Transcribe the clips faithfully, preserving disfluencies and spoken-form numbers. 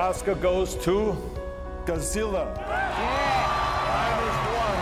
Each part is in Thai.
Oscar goes to Godzilla. Minus one.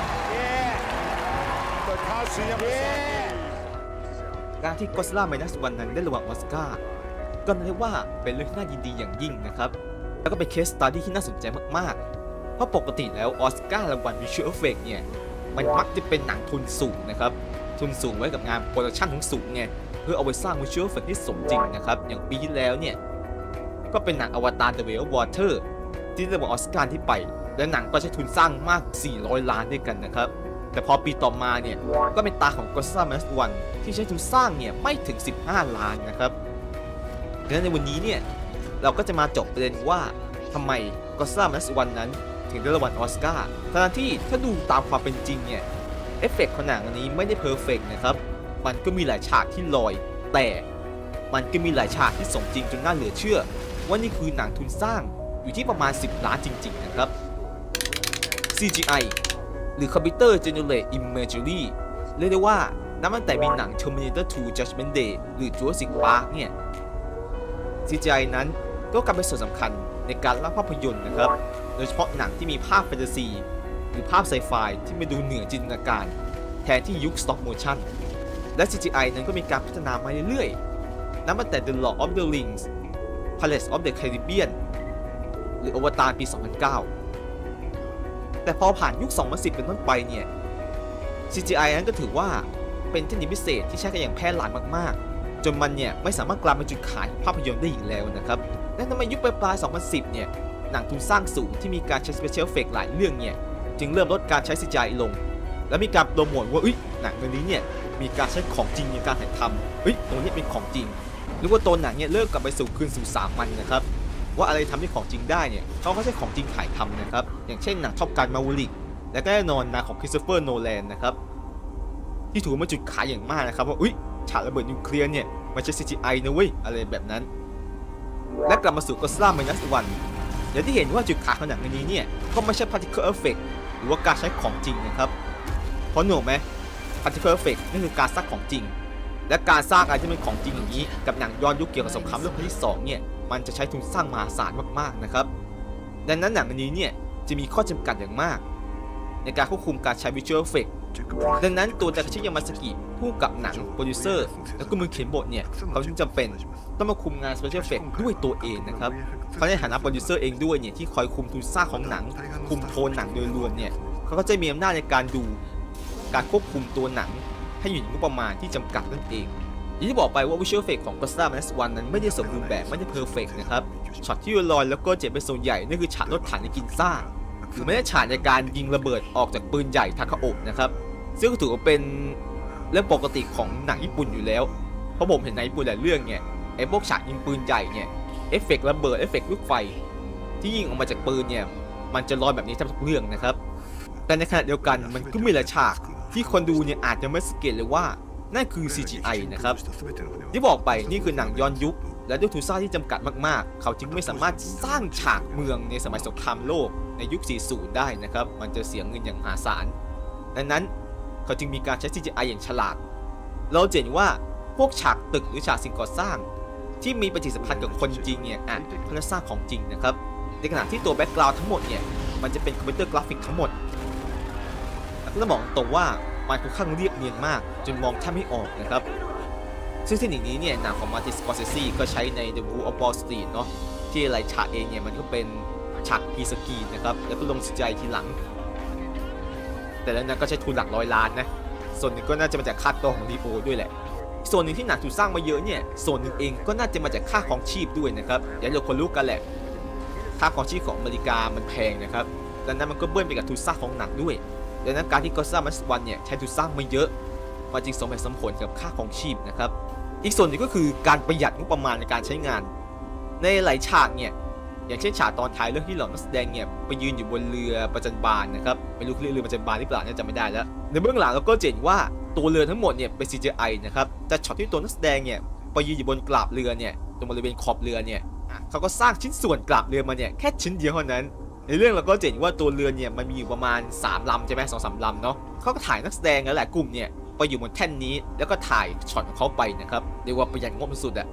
Takashi Yamazaki. การที่ Godzilla Minus วันนั้นได้รางวัลออสการ์ก็นับว่าเป็นเรื่องที่น่ายินดีอย่างยิ่งนะครับแล้วก็เป็นเคสสตัดดี้ที่น่าสนใจมากๆเพราะปกติแล้วออสการ์รางวัล Visual Effect เนี่ยมันมักจะเป็นหนังทุนสูงนะครับทุนสูงไว้กับงานโปรดักชั่นทั้งสูงไงเพื่อเอาไปสร้าง Visual Effect ที่สมจริงนะครับอย่างปีที่แล้วเนี่ยก็เป็นหนังอวตาร The Way of Water ที่ได้รางวัลออสการ์ที่ไปและหนังก็ใช้ทุนสร้างมากสี่ร้อยล้านด้วยกันนะครับแต่พอปีต่อมาเนี่ยก็เป็นตาของ Godzilla Minus วันที่ใช้ทุนสร้างเนี่ยไม่ถึงสิบห้าล้านนะครับดังนั้นในวันนี้เนี่ยเราก็จะมาจบประเด็นว่าทำไม Godzilla Minus วันนั้นถึงได้รางวัลออสการ์ทั้งที่ถ้าดูตามความเป็นจริงเนี่ยเอฟเฟกต์ของหนังอันนี้ไม่ได้เพอร์เฟกต์นะครับมันก็มีหลายฉากที่ลอยแต่มันก็มีหลายฉากที่สมจริงจนน่าเหลือเชื่อว่านี่คือหนังทุนสร้างอยู่ที่ประมาณสิบล้านจริงๆนะครับ ซี จี ไอ หรือ Computer Generated Imagery เรียกได้ว่านับตั้งแต่มีหนัง Terminator ทู Judgment Day หรือ Jurassic Park เนี่ย ซี จี ไอ นั้นก็กลายเป็นส่วนสำคัญในการเล่าภาพยนตร์นะครับโดยเฉพาะหนังที่มีภาพแฟนตาซีหรือภาพไซไฟที่มาดูเหนือจินตนาการแทนที่ยุค Stop Motion และ ซี จี ไอ นั้นก็มีการพัฒนามาเรื่อยๆนับตั้งแต่ The Lord of the Rings Pirates of the Caribbean หรืออวตารปี สองพันเก้า แต่พอผ่านยุค สองพันสิบ เป็นต้นไปเนี่ย ซี จี ไอ นั้นก็ถือว่าเป็นเทคนิคพิเศษที่ใช้กันอย่างแพร่หลายมากๆจนมันเนี่ยไม่สามารถกลายเป็นจุดขายภาพยนตร์ได้อีกแล้วนะครับและทำไมยุคปลายๆ สองพันสิบ เนี่ยหนังทุนสร้างสูงที่มีการใช้ Special Effects หลายเรื่องเนี่ยจึงเริ่มลดการใช้ ซี จี ไอ ลงและมีการโปรโมทว่าเอ้ยหนังเรื่องนี้เนี่ยมีการใช้ของจริงในการถ่ายทำเฮ้ยตรงนี้เป็นของจริงหรือว่าตัวหนังเนี่ยเริ่มกลับไปสู่คืนสู่สามัญนะครับว่าอะไรทำให้ของจริงได้เนี่ยเขาก็ใช้ของจริงถ่ายทำนะครับอย่างเช่นหนังท็อปกันมาวูริกและก็แน่นอนหนังของคริสโตเฟอร์โนแลนนะครับที่ถือว่าจุดขายอย่างมากนะครับว่าอุ้ยฉากระเบิดนิวเคลียร์เนี่ยมันใช้ ซี จี ไอ นะเว้ยอะไรแบบนั้นและกลับมาสู่ Godzilla Minus วันอย่างที่เห็นว่าจุดขายของหนังนี้เนี่ยก็ไม่ใช่ Particle Effect หรือว่าการใช้ของจริงนะครับเพราะหนูไหม Particle Effect นั่นคือการสร้างของจริงและการสร้างอะไรที่เป็นของจริงอย่างนี้กับหนังย้อนยุคเกี่ยวกับสงครามโลกครั้งที่สองเนี่ยมันจะใช้ทุนสร้างมหาศาลมากๆนะครับดังนั้นหนังอันนี้เนี่ยจะมีข้อจำกัดอย่างมากในการควบคุมการใช้ Visual Effect ดังนั้นตัวทาเคชิ ยามาซากิผู้กำกับหนังโปรดิวเซอร์และก็มือเขียนบทเนี่ยเขาจึงจำเป็นต้องมาคุมงาน Special Effect ด้วยตัวเองนะครับเขาในฐานะโปรดิวเซอร์เองด้วยเนี่ยที่คอยคุมทุนสร้างของหนังคุมโทนหนังโดยรวมเนี่ยเขาก็จะมีอำนาจในการดูการควบคุมตัวหนังให้อยู่ในงบประมาณที่จำกัดนั่นเองอย่างที่บอกไปว่า Visual Effect ของ Godzilla Minus วันนั้นไม่ได้สมบูรณ์แบบไม่ได้ Perfect นะครับช็อตที่ลอยแล้วก็เจ็บเป็นส่วนใหญ่นั่นคือฉากรถถังในกินซ่าหรือไม่ได้ฉากในการยิงระเบิดออกจากปืนใหญ่ทาคาโอะนะครับซึ่งถือว่าเป็นเรื่องปกติของหนังญี่ปุ่นอยู่แล้วเพราะผมเห็นในญี่ปุ่นหลายเรื่องเนี่ยไอ้พวกฉากยิงปืนใหญ่เนี่ยเอฟเฟกต์ระเบิดเอฟเฟกต์ลูกไฟที่ยิงออกมาจากปืนเนี่ยมันจะลอยแบบนี้ทุกเรื่องนะครับแต่ในขณะเดียวกันมันก็มีหลายฉากที่คนดูเนี่ยอาจจะไม่สังเกตเลยว่านั่นคือ ซี จี ไอ นะครับที่บอกไปนี่คือหนังย้อนยุคและด้วยทุนสร้างที่จำกัดมากๆเขาจึงไม่สามารถสร้างฉากเมืองในสมัยสงครามโลกในยุค สี่สิบ ได้นะครับมันจะเสียเงินอย่างมหาศาลดังนั้นเขาจึงมีการใช้ ซี จี ไอ อย่างฉลาดเราเห็นว่าพวกฉากตึกหรือฉากสิ่งก่อสร้างที่มีปฏิสัมพันธ์กับคนจริงเนี่ยอาจเขาจะสร้างของจริงนะครับในขณะที่ตัวแบ็กกราวด์ทั้งหมดเนี่ยมันจะเป็นคอมพิวเตอร์กราฟิกทั้งหมดแล้วก็บอกตรงว่ามันค่อนข้างเรียบเนียนมากจนมองแทบไม่ออกนะครับซึ่งเทคนิคนี้เนี่ยหนังของมาร์ติน สกอร์เซซีก็ใช้ใน The Wolf of Wall Street เนาะที่หลายฉากเองเนี่ยมันก็เป็นฉากกีสกีนะครับแล้วก็ลงซี จี ไอ ทีหลังแต่แล้วนั้นก็ใช้ทุนหลักร้อยล้านนะส่วนหนึ่งก็น่าจะมาจากค่าตัวของดีโอด้วยแหละส่วนหนึ่งที่หนังถูกสร้างมาเยอะเนี่ยส่วนหนึ่งเองก็น่าจะมาจากค่าของชีพด้วยนะครับอย่างเราคนรู้กันแหละค่าของชีพของอเมริกามันแพงนะครับดังนั้นมันก็เบิ้ลไปกับทุนสร้างของหนังด้วยดังนั้นการที่ Godzilla Minus วันเนี่ยใช้ทุนสร้างมาเยอะมันจึงสมเหตุสมผลกับค่าของชีพนะครับอีกส่วนหนึ่งก็คือการประหยัดงบประมาณในการใช้งานในหลายฉากเนี่ยอย่างเช่นฉากตอนท้ายเรื่องที่เหล่านักแสดงเนี่ยไปยืนอยู่บนเรือประจันบานนะครับไม่รู้เรือประจันบานหรือเปล่าเนี่ยจำไม่ได้แล้วในเบื้องหลังเราก็เห็นว่าตัวเรือทั้งหมดเนี่ยเป็น ซี จี ไอ นะครับแต่ช็อตที่ตัวนักแสดงเนี่ยไปยืนอยู่บนกราบเรือเนี่ยตรงบริเวณขอบเรือเนี่ยเขาก็สร้างชิ้นส่วนกราบเรือมาเนี่ยแค่ชิ้นเดียวเท่านั้นในเรื่องเราก็เห็นว่าตัวเรือเนี่ยมันมีอยู่ประมาณสามลำใช่ไหมสองสามลำเนาะเขาก็ถ่ายนักแสดงแล้วแหละกลุ่มเนี่ยไปอยู่บนแท่นนี้แล้วก็ถ่ายช็อตของเขาไปนะครับเรียกว่าประหยัดงบสุดอะ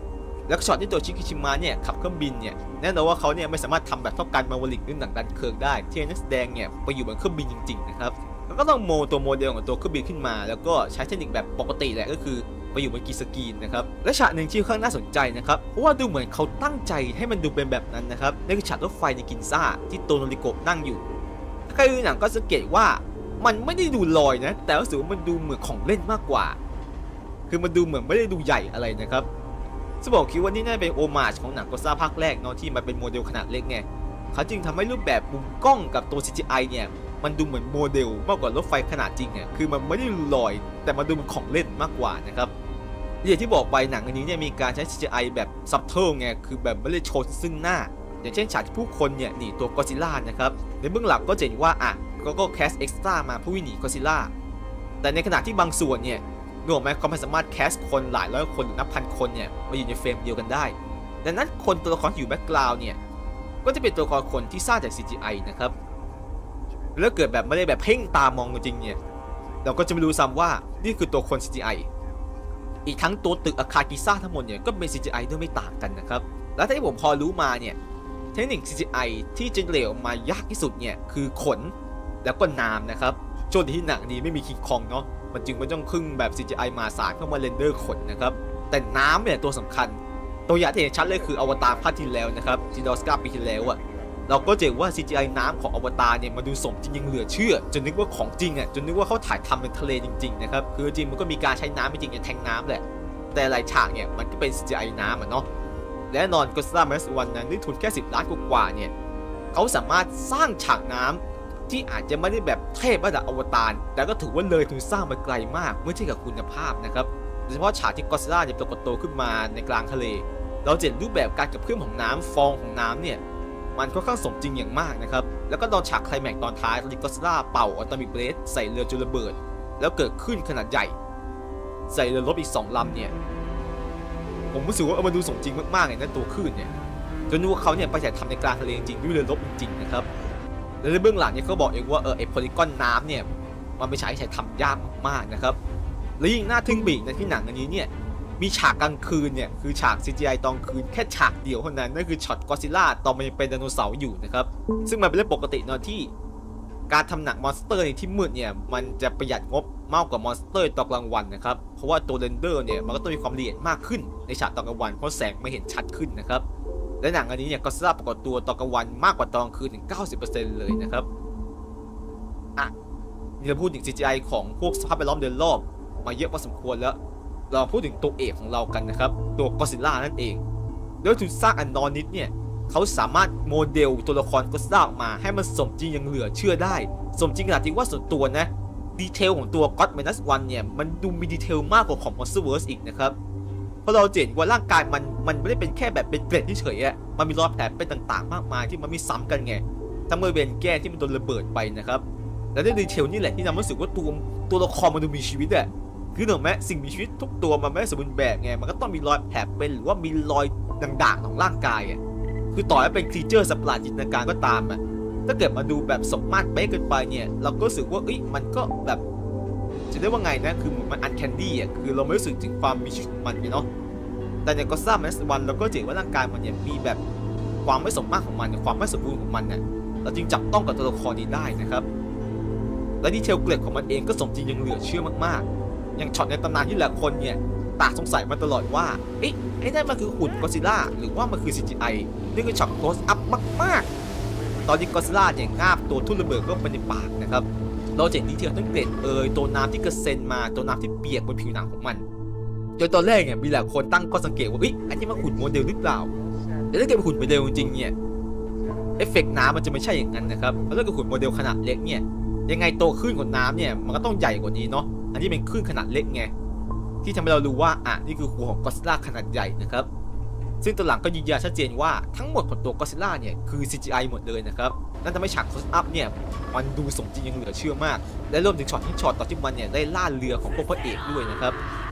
แล้วช็อตที่ตัวชิคิชิมะเนี่ยขับเครื่องบินเนี่ยแน่นอนว่าเขาเนี่ยไม่สามารถทำแบบเท่ากันมาวลิกหรือหนังดันเคิร์กได้ที่นักแสดงเนี่ยไปอยู่บนเครื่องบินจริงๆนะครับแล้วก็ต้องโมตัวโมเดลของตัวเครื่องบินขึ้นมาแล้วก็ใช้เทคนิคแบบปกติแหละก็คือไปอยู่บนกีสกรีนนะครับและฉากหนึ่งที่ค่อนข้างน่าสนใจนะครับเพราะว่าดูเหมือนเขาตั้งใจให้มันดูเป็นแบบนั้นนะครับนั่นคือฉากรถไฟในกินซ่าที่โตโนริโกะนั่งอยู่ใครดูหนังก็สังเกตว่ามันไม่ได้ดูลอยนะแต่รู้สึกว่ามันดูเหมือนของเล่นมากกว่าคือมันดูเหมือนไม่ได้ดูใหญ่อะไรนะครับซึ่งผมคิดว่านี่น่าจะเป็นโอมาจของหนังก็ซ่าภาคแรกเนาะที่มันเป็นโมเดลขนาดเล็กไงเขาจึงทำให้รูปแบบมุมกล้องกับตัว ซี จี ไอ เนี่ยมันดูเหมือนโมเดลมากกว่ารถไฟขนาดจริงเนี่ยคือมันไม่ได้ลอยแต่มันดูเหมือนของเล่นมากกว่านะครับอย่างที่บอกไปหนังอันนี้เนี่ยมีการใช้ ซี จี ไอ แบบซับเทิลไงคือแบบไม่ได้โชว์ซึ่งหน้าอย่างเช่นฉากที่ผู้คนเนี่ยหนีตัวก็อดซิลล่านะครับในเบื้องหลังก็จะเห็นว่าอ่ะก็ก็แคสเอ็กซ์ตร้ามาเพื่อวิ่งหนีก็อดซิลล่าแต่ในขณะที่บางส่วนเนี่ยนึกออกไหมเขาไม่สามารถแคสคนหลายร้อยคนหรือนับพันคนเนี่ยมาอยู่ในเฟรมเดียวกันได้ดังนั้นคนตัวละครที่อยู่แบ็กกราวด์เนี่ยก็จะเป็นตัวละครคนที่สร้างจาก ซี จี ไอ นะครับแล้วเกิดแบบไม่ได้แบบเพ่งตามองจริงเนี่ยเราก็จะไม่รู้ซ้ำว่านี่คือตัวคน ซี จี ไอ อีกทั้งตัวตึกอาคารกิซ่าทั้งหมดเนี่ยก็เป็น ซี จี ไอ ด้วยไม่ต่างกันนะครับแล้วที่ผมพอรู้มาเนี่ยเทคนิค ซี จี ไอ ที่เจเนเรตออกมายากที่สุดเนี่ยคือขนแล้วก็น้ำนะครับโชคดีที่หนังนี้ไม่มีคิงคองเนาะมันจึงไม่ต้องพึ่งแบบ ซี จี ไอ มาสารเข้ามาเรนเดอร์ขนนะครับแต่น้ำเนี่ยตัวสำคัญตัวอย่างที่เห็นชัดเลยคืออวตารภาคที่แล้วนะครับที่ดอสกาปีที่แล้วอะเราก็เจอว่า ซี จี ไอ น้ำของอวตารเนี่ยมาดูสมจริงยังเหลือเชื่อจนนึกว่าของจริงอ่ะจนนึกว่าเขาถ่ายทำเป็นทะเลจริงๆนะครับคือจริงมันก็มีการใช้น้ำจริงๆอย่างแทงน้ำแหละแต่หลายฉากเนี่ยมันก็เป็น ซี จี ไอ น้ำอ่ะเนาะและนอนก็สร้างมาสวันนั้นด้วยทุนแค่สิบล้านกว่าๆเนี่ยเขาสามารถสร้างฉากน้ำที่อาจจะไม่ได้แบบเทพระดับอวตารแต่ก็ถือว่าเลยทุนสร้างมาไกลมากเมื่อเทียบกับคุณภาพนะครับโดยเฉพาะฉากที่ก็อดซิลล่าเนี่ยปรากฏตัวขึ้นมาในกลางทะเลเราเห็นรูปแบบการกระเพื่อมของน้ำฟองของน้ำเนี่ยมันค่อนข้างสมจริงอย่างมากนะครับแล้วก็ตอนฉากไคลแม็กซ์ตอนท้ายที่ก็อดซิลล่าเป่าออโตมิกเบรสใส่เรือจุลระเบิดแล้วเกิดขึ้นขนาดใหญ่ใส่เรือรบอีกสองลำเนี่ยผมรู้สึกว่ามันดูสมจริงมากๆเลยนะตัวคลื่นเนี่ยจนนึกว่าเขาเนี่ยไปถ่ายทำในกลางทะเลจริงด้วยเรือรบจริงๆนะครับและในเบื้องหลังเนี่ยเขาบอกเองว่าเออไอโพลีกอนน้ำเนี่ยมันไม่ใช้ใช้ทำยากมากๆนะครับและยิ่งน่าทึ่งบีกในที่หนังอันนี้เนี่ยมีฉากกลางคืนเนี่ยคือฉาก ซี จี ไอ ตอนคืนแค่ฉากเดียวเท่านั้นนั่นคือช็อตก็อดซิลล่าตอนมันยังเป็นไดโนเสาร์อยู่นะครับซึ่งมันเป็นเรื่องปกติเนาะที่การทำหนังมอนสเตอร์ในที่มืดเนี่ยมันจะประหยัดงบมากกว่ามอนสเตอร์ตอนกลางวันนะครับเพราะว่าตัวเรนเดอร์เนี่ยมันก็ต้องมีความละเอียดมากขึ้นในฉากตอนกลางวันเพราะแสงไม่เห็นชัดขึ้นนะครับและหนังอันนี้เนี่ยก็อดซิลล่าปรากฏตัวตอนกลางวันมากกว่าตอนกลางคืนถึง เก้าสิบเปอร์เซ็นต์ เลยนะครับอ่ะนี่เราพูดถึง ซี จี ไอ ของพวกสภาพแวดล้อมเดินรอบมาเยอะพอสมควรแล้วเราพูดถึงตัวเอกของเรากันนะครับตัวก็อดซิลล่านั่นเองโดยทุนสร้างอันนอนนิดเนี่ยเขาสามารถโมเดลตัวละครก็อดซิลล่าออกมาให้มันสมจริงยังเหลือเชื่อได้สมจริงขนาดที่ว่าส่วนตัวนะดีเทลของตัวก็อด ไมนัส วันเนี่ยมันดูมีดีเทลมากกว่าของ Monsterverse อีกนะครับเพราะเราเห็นว่าร่างกายมันมันไม่ได้เป็นแค่แบบเป็นเกล็ดเฉยๆอ่ะมันมีรอยแผลเป็นต่างๆมากมายที่มันมีซ้ำกันไงทั้งบริเวณแก้มที่มันโดนระเบิดไปนะครับและด้วยดีเทลนี่แหละที่ทำให้รู้สึกว่าตัวตัวละครมันดูมีชีวิตอ่ะคือเหนือแม้สิ่งมีชีวิตทุกตัวมันไม่ได้สมบูรณ์แบบไงมันก็ต้องมีรอยแผลเป็นหรือว่ามีรอยด่างๆของร่างกายอ่ะคือต่อให้เป็นครีเจอร์สัตว์ประหลาดจินตนาการก็ตามอ่ะถ้าเกิดมาดูแบบสมมาตรเป๊ะเกินไปเนี่ยเราก็รู้สึกว่าเอ้ยมันก็แบบจะได้ว่าไงนะคือเหมือนมันอันแคนดี้อ่ะคือเราไม่รู้สึกถึงความมีชีวิตของมันเนาะแต่ในก็อดซิลล่า ไมนัส วันเราก็เห็นว่าร่างกายมันเนี่ยมีแบบความไม่สมมาตรของมันความไม่สมบูรณ์ของมันเนี่ยเราจึงจับต้องกับตัวละครนี้ได้นะครับและดีเทลเกล็ดของมันเองก็สมจริงยังเหลือเชื่อมากๆอย่างช็อตในตำนานที่หลายคนเนี่ยต่างสงสัยมาตลอดว่าเอ๊ะไอ้นั่นมันคือหุ่นก็อดซิลล่าหรือว่ามันคือ ซี จี ไอ นี่คือช็อตโคสอัพมากๆตอนที่ก็อดซิลล่าเนี่ยงาบตัวทุ่นระเบิดก็ไปในปากนะครับเราเห็นดีเทลทั้งเกล็ดเอ่ยตัวน้ำที่กระเซ็นมาตัวน้ำที่เปียกบนผิวหนังของมันโดยตอนแรกเนี่ยมีหลายคนตั้งข้อสังเกตว่าเอ๊ะอันนี้มันหุ่นโมเดลหรือเปล่าแต่ถ้าเกิดเป็นหุ่นโมเดลจริงๆเนี่ยเอฟเฟกต์น้ำมันจะไม่ใช่อย่างนั้นนะครับเพราะถ้าเกิดหุ่นโมเดลขนาดเล็กเนี่ยยังไงโตขึ้นของน้ำเนี่ยมันก็ต้องใหญ่กว่านี้เนาะอันนี้เป็นคลื่นขนาดเล็กไงที่ทำให้เรารู้ว่าอ่ะนี่คือหัวของก็อดซิลล่าขนาดใหญ่นะครับซึ่งตัวหลังก็ยืนยันชัดเจนว่าทั้งหมดของตัวก็อดซิลล่าเนี่ยคือ ซี จี ไอ หมดเลยนะครับนั่นทำให้ฉากโคสอัพเนี่ยมันดูสมจริงยังเหลือเชื่อมากและรวมถึงช็อตที่ช็อตตอนที่มันเนี่ยได้ล่าเรือของพวกพระเอกด้วยนะครับ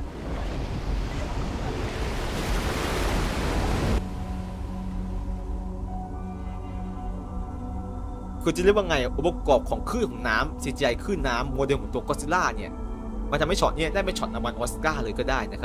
คือจะเรียกว่าไงองค์ประกอบของคลื่นของน้ำ ซี จี ไอ คลื่นน้ำโมเดลของตัวก็อดซิลล่าเนี่ยมันทำให้ช็อตนี้ได้เป็นช็อตรางวัลออสการ์เลยก็ได้นะครับ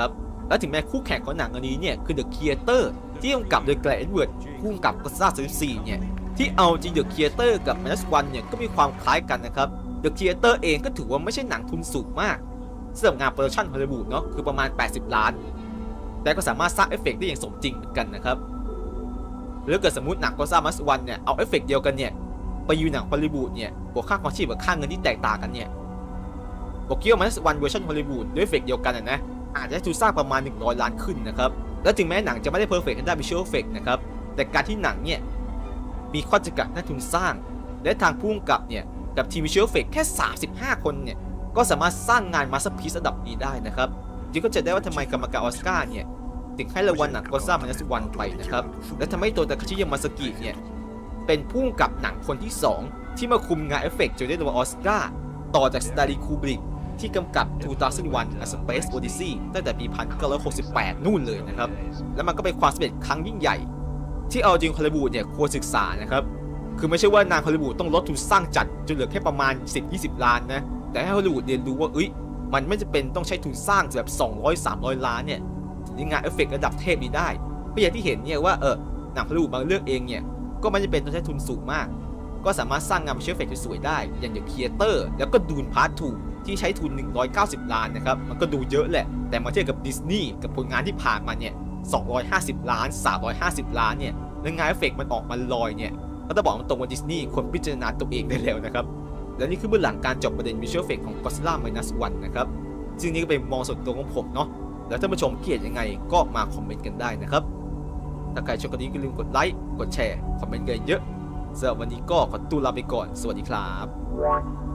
และถึงแม้คู่แข่งของหนังอันนี้เนี่ยคือ The Creator ที่กำกับโดยแกลเอ็ดเวิร์ดผู้กำกับก็ซ่าซีรีส์เนี่ยที่เอาจริง The Creator กับ Minus One เนี่ยก็มีความคล้ายกันนะครับ The Creator เองก็ถือว่าไม่ใช่หนังทุนสูงมากสำหรับงานโปรดักชั่นฮอลลีวูดเนาะคือประมาณแปดสิบล้านแต่ก็สามารถสร้างเอฟเฟกต์ได้อย่างสมจริงเหมือนกันนะครับหรือเกิดสมมติหนังก็ซ่า Minus One เนี่ยเอาเอฟเฟกต์เดียวกันเนี่ยไปยูหนังฮอลลีวูดเนี่ยบวกค่าความชีพกับค่าเงินที่แตกต่างกันเนี่ยบอกเกี่ยวมันวันเวอร์ชันฮอลลีวูดด้วยเอฟเฟกต์เดียวกันนะอาจจะทุนสร้างประมาณหนึ่งร้อยล้านขึ้นนะครับและถึงแม้หนังจะไม่ได้เพอร์เฟกต์ในด้านวิชวลเอฟเฟกต์นะครับแต่การที่หนังเนี่ยมีข้อจำกัดด้านทุนสร้างและทางผู้กำกับเนี่ยกับทีมวิชวลเอฟเฟกต์แค่สามสิบห้าคนเนี่ยก็สามารถสร้างงานมาสเตอร์พีซระดับนี้ได้นะครับจึงก็จะได้ว่าทำไมกรรมการออสการ์เนี่ยถึงให้รางวัลหนังก็ซ่า Minus One ไปนะครับและทำให้โตตาคาชิ ยามาซากิเนี่ยเป็นผู้กำกับหนังคนที่สองที่มาคุมงานเอฟเฟกต์จนได้รางวัลออสการ์ต่อจากสตาลีคูบริกที่กำกับสองพันหนึ่ง A Space Odyssey ตั้งแต่ปีหนึ่งพันเก้าร้อยหกสิบแปดนู่นเลยนะครับและมันก็เป็นความสำเร็จครั้งยิ่งใหญ่ที่เอาจริงฮอลลีวูดเนี่ยควรศึกษานะครับคือไม่ใช่ว่านางฮอลลีวูดต้องลดทุนสร้างจัดจนเหลือแค่ประมาณ สิบถึงยี่สิบ ล้านนะแต่ให้ฮอลลีวูดเรียนรู้ว่าเอ้ยมันไม่จำเป็นต้องใช้ทุนสร้างแบบสองร้อย สามร้อย ล้านเนี่ยถึงงานเอฟเฟกต์ระดับเทพนี้ได้เพราะอย่างที่เห็นเนี่ยว่าเออหนังฮอลลีวูดบางเรื่องเองเนี่ยก็ไม่จำเป็นต้องใช้ทุนสูงมากก็สามารถสร้างงานวิชวลเอฟเฟกต์สวยๆได้อย่าง The Creator แล้วก็ดูนพาร์ททูที่ใช้ทุนหนึ่งร้อยเก้าสิบล้านนะครับมันก็ดูเยอะแหละแต่มาเทียบกับดิสนีย์กับผลงานที่ผ่านมาเนี่ยสองร้อยห้าสิบล้านสามร้อยห้าสิบล้านเนี่ยแล้วงานเอฟเฟกต์มันออกมาลอยเนี่ยก็ต้องบอกมันตรงว่าดิสนีย์ควรพิจารณาตัวเองได้แล้วนะครับและนี่คือเบื้องหลังการจบประเด็น Visual Effect ของ Godzilla Minus One นะครับซึ่งนี่ก็เป็นมองส่วนตัวของผมเนาะแล้วท่านผู้ชมคิดยังไงก็มาคอมเมนต์กันได้นะครับถ้าใครชอบคลิปนี้ก็อย่าลืมกดไลค์กดแชร์คอมเมนต์กันเยอะสำหรับวันนี้ก็ขอตัวลาไปก่อนสวัสดีครับ